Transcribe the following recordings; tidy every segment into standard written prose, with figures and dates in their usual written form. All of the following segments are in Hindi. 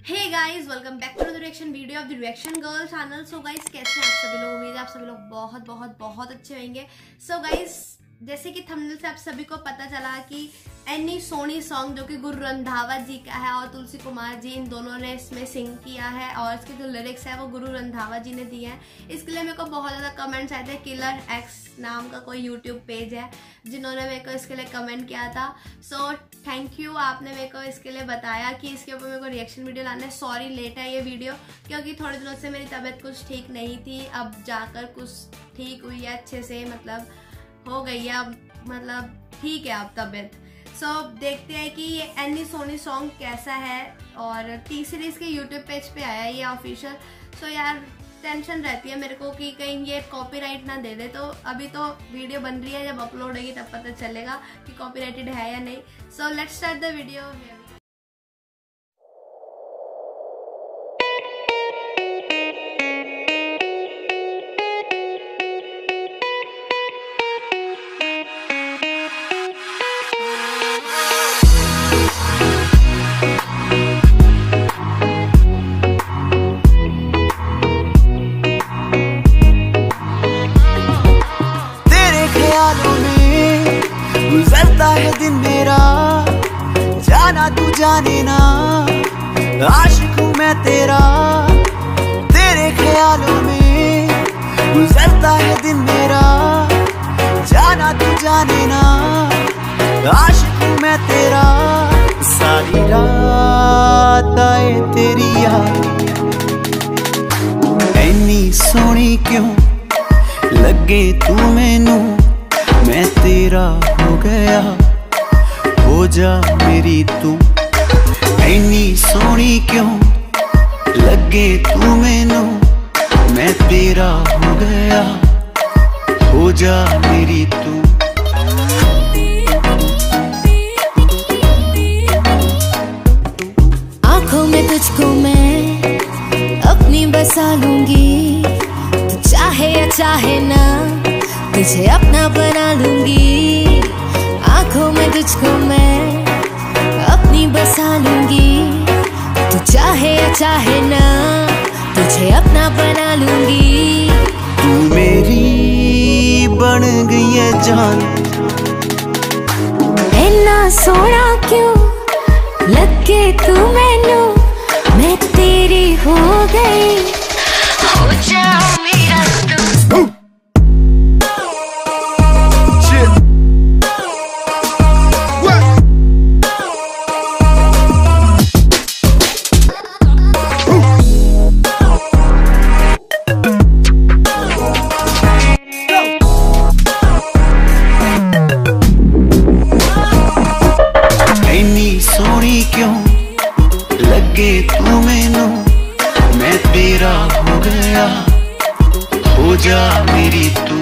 Hey guys, welcome back to the reaction video of the reaction girl channel. So guys, कैसे हैं आप सभी लोग? उम्मीद है आप सभी लोग बहुत बहुत बहुत अच्छे होंगे। सो गाइस, जैसे कि थंबनेल से आप सभी को पता चला कि एनी सोनी सॉन्ग जो कि गुरु रंधावा जी का है और तुलसी कुमार जी, इन दोनों ने इसमें सिंग किया है और इसके जो लिरिक्स है वो गुरु रंधावा जी ने दिए हैं। इसके लिए मेरे को बहुत ज़्यादा कमेंट्स आए थे। किलर एक्स नाम का कोई यूट्यूब पेज है जिन्होंने मेरे को इसके लिए कमेंट किया था। सो थैंक यू, आपने मेरे को इसके लिए बताया कि इसके ऊपर मेरे को रिएक्शन वीडियो लाना है। सॉरी लेट है ये वीडियो, क्योंकि थोड़े दिनों से मेरी तबीयत कुछ ठीक नहीं थी। अब जाकर कुछ ठीक हुई है, अच्छे से मतलब हो गई है, अब मतलब ठीक है अब तबीयत। सो देखते हैं कि ये एनी सोनी सॉन्ग कैसा है। और टी सीरीज के यूट्यूब पेज पे आया है ये ऑफिशियल। सो यार टेंशन रहती है मेरे को कि कहीं ये कॉपीराइट ना दे दे। तो अभी तो वीडियो बन रही है, जब अपलोड होगी तब पता चलेगा कि कॉपीराइटेड है या नहीं। So let's start the video. गुजरता है दिन मेरा, जाना तू जाने ना, आशिक हूँ मैं तेरा। तेरे ख्यालों में गुजरता है दिन मेरा, जाना तू जाने ना, आशिक हूँ मैं तेरा। सारी रात आए तेरी याद, एनी सोनी क्यों लगे तू मैनू, मैं तेरा हो गया, हो जा मेरी तू। एनी सोनी क्यों लगे तू मैनू, मैं तेरा हो गया, हो जा मेरी तू। आंखों में तुझको मैं अपनी बसा लूंगी, तू चाहे या चाहे ना तुझे अपना बना लूंगी। आंखों में तुझको मैं अपनी बसा लूंगी, तू चाहे या चाहे ना तुझे अपना बना लूंगी। तू मेरी बन गई है जान, इतना सोना क्यों लगे तू मैनू, मैं तेरी हो गई, हो जा मेरा तू। क्यों लगे तू मैनू, मैं तेरा हो गया, हो जा मेरी तू।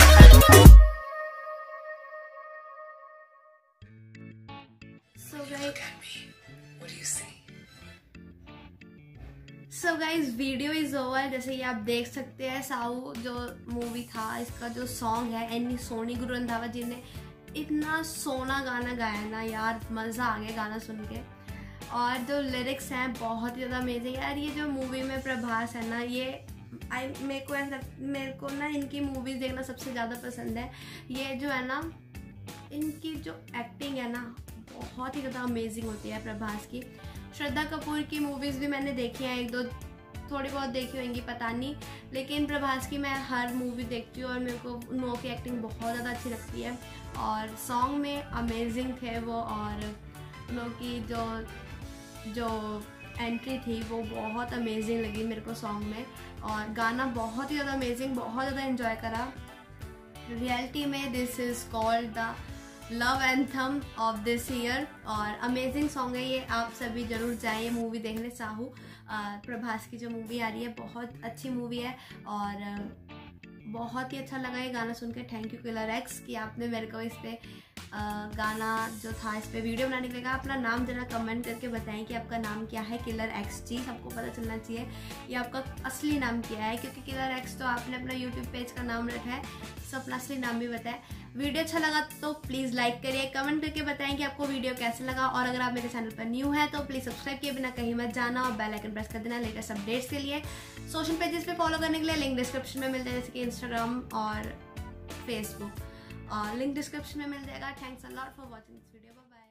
So guys, video is over. जैसे कि आप देख सकते हैं, साहू जो मूवी था, इसका जो सॉन्ग है एनी सोनी, गुरु रंधावा जी ने इतना सोना गाना गाया ना यार, मज़ा आ गया गाना सुन के। और जो लिरिक्स हैं बहुत ही ज़्यादा अमेजिंग यार। ये जो मूवी में प्रभास है ना, ये मेरे को ना इनकी मूवीज़ देखना सबसे ज़्यादा पसंद है। ये जो है ना, इनकी जो एक्टिंग है ना बहुत ही ज़्यादा अमेजिंग होती है प्रभास की। श्रद्धा कपूर की मूवीज़ भी मैंने देखी हैं, एक दो थोड़ी बहुत देखी होंगी पता नहीं, लेकिन प्रभास की मैं हर मूवी देखती हूँ और मेरे को उन लोगों की एक्टिंग बहुत ज़्यादा अच्छी लगती है। और सॉन्ग में अमेजिंग थे वो, और उन लोगों की जो एंट्री थी वो बहुत अमेजिंग लगी मेरे को सॉन्ग में। और गाना बहुत ही ज़्यादा अमेजिंग, बहुत ज़्यादा एंजॉय करा। रियलिटी में this is called the love anthem of this year, और अमेजिंग सॉन्ग है ये। आप सभी जरूर जाएं ये मूवी देखने। साहू प्रभास की जो मूवी आ रही है बहुत अच्छी मूवी है और बहुत ही अच्छा लगा ये गाना सुन के। थैंक यू किलर एक्स कि आपने मेरे को इस पे गाना जो था इस पे वीडियो बनाने के लिए कहा। अपना नाम जरा कमेंट करके बताएं कि आपका नाम क्या है। किलर एक्स जी, सबको पता चलना चाहिए ये आपका असली नाम क्या है, क्योंकि किलर एक्स तो आपने अपना यूट्यूब पेज का नाम रखा है, सो अपना असली नाम भी बताएं। वीडियो अच्छा लगा तो प्लीज़ लाइक करिए, कमेंट करके बताएं कि आपको वीडियो कैसा लगा। और अगर आप मेरे चैनल पर न्यू है तो प्लीज़ सब्सक्राइब किए बिना कहीं मत जाना और बेल आइकन प्रेस कर देना लेटेस्ट अपडेट्स के लिए। सोशल पेजेस पे फॉलो करने के लिए लिंक डिस्क्रिप्शन में मिल जाएगा, जैसे कि इंस्टाग्राम और फेसबुक, और लिंक डिस्क्रिप्शन में मिल जाएगा। Thanks a lot for watching this video, bye bye.